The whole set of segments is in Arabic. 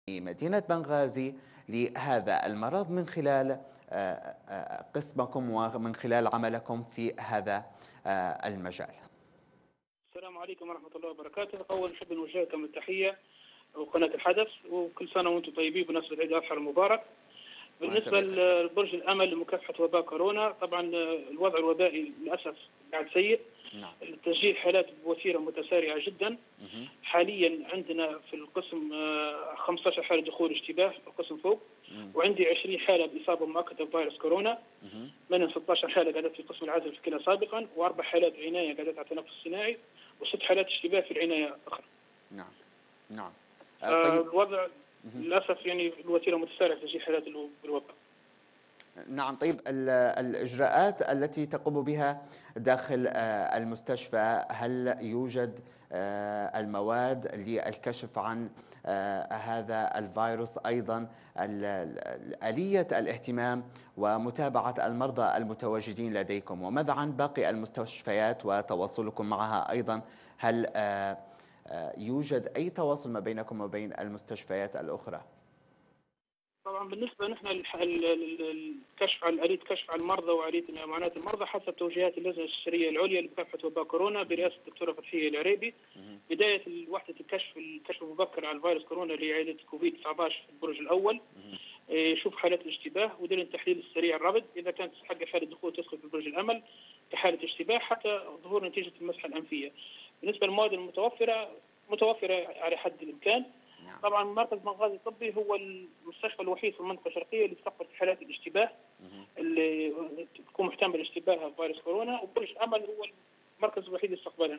مدينة بنغازي لهذا المرض من خلال قسمكم ومن خلال عملكم في هذا المجال. السلام عليكم ورحمة الله وبركاته. أول نحب نوجه لكم التحية وقناة الحدث، وكل سنة وأنتم طيبين بمناسبة عيد الأضحى المبارك. بالنسبة لبرج الأمل لمكافحة وباء كورونا، طبعا الوضع الوبائي للأسف قاعد سيء. نعم. تسجيل حالات بوتيرة متسارعة جدا. حاليا عندنا في القسم 15 حالة دخول اشتباه في القسم فوق، وعندي 20 حالة بإصابة مؤكدة بفيروس كورونا، منهم 16 حالة قعدت في قسم العزل في الكلى سابقا، وأربع حالات عناية قعدت على التنفس الصناعي، وست حالات اشتباه في العناية أخرى. نعم نعم. طيب. الوضع للأسف يعني الوتيرة متسارعة في تسجيل حالات الوباء. نعم. طيب، الإجراءات التي تقوم بها داخل المستشفى، هل يوجد المواد للكشف عن هذا الفيروس؟ أيضا آلية الاهتمام ومتابعة المرضى المتواجدين لديكم، وماذا عن باقي المستشفيات وتواصلكم معها أيضا؟ هل يوجد أي تواصل ما بينكم وبين المستشفيات الأخرى؟ طبعا بالنسبه نحن الكشف عن آلية الكشف عن المرضى وآلية معاناه المرضى حسب توجيهات اللجنه الاستشاريه العليا لمكافحه وباء كورونا برئاسه الدكتوره فتحيه العريبي. بدايه وحده الكشف المبكر عن فيروس كورونا اللي هي عائله كوفيد 19 في البرج الاول، يشوف حالات الاشتباه ودير التحليل السريع الرابد اذا كانت تستحق حاله دخول تدخل في البرج الامل كحاله اشتباه حتى ظهور نتيجه المسحه الانفيه. بالنسبه للمواد المتوفره متوفره على حد الامكان. طبعا مركز بنغازي الطبي هو المستشفى الوحيد في المنطقه الشرقيه اللي يستقبل حالات الاشتباه اللي تكون محتمل اشتباهها بفيروس كورونا، وبرج امل هو المركز الوحيد اللي يستقبلها.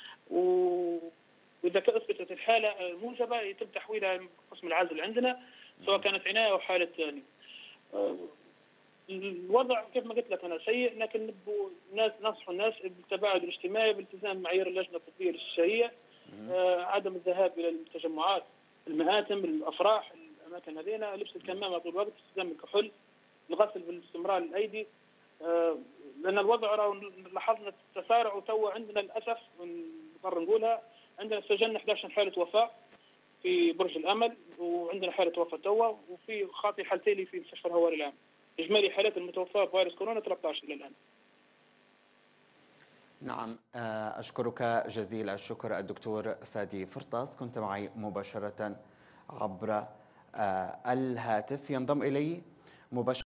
واذا اثبتت الحاله موجبه يتم تحويلها قسم العزل عندنا سواء كانت عنايه او حاله ثانيه. الوضع كيف ما قلت لك انا سيء، لكن ننصح الناس بالتباعد الاجتماعي بالالتزام بمعايير اللجنه الطبيه الاستشاريه، عدم الذهاب الى التجمعات، المآتم، الافراح، الاماكن هذينا، لبس الكمامه طول الوقت، استخدام الكحول، الغسل باستمرار الايدي. لان الوضع لاحظنا تسارع وتو عندنا للاسف نضطر نقولها، عندنا سجلنا 11 حاله وفاه في برج الامل، وعندنا حاله وفاه توا، وفي خاطي حالتين في مستشفى الهواري العام. اجمالي حالات المتوفاه بفيروس كورونا 13 الى الان. نعم. أشكرك جزيل الشكر الدكتور فادي فرطاس، كنت معي مباشرة عبر الهاتف. ينضم إلي مباشرة